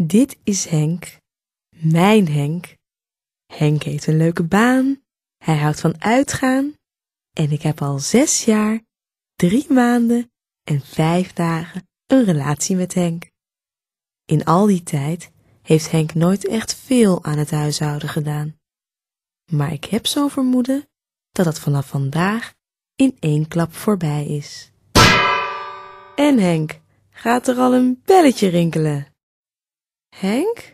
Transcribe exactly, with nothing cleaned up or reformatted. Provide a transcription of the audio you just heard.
Dit is Henk, mijn Henk. Henk heeft een leuke baan, hij houdt van uitgaan en ik heb al zes jaar, drie maanden en vijf dagen een relatie met Henk. In al die tijd heeft Henk nooit echt veel aan het huishouden gedaan. Maar ik heb zo'n vermoeden dat het vanaf vandaag in één klap voorbij is. En Henk, gaat er al een belletje rinkelen? Henk?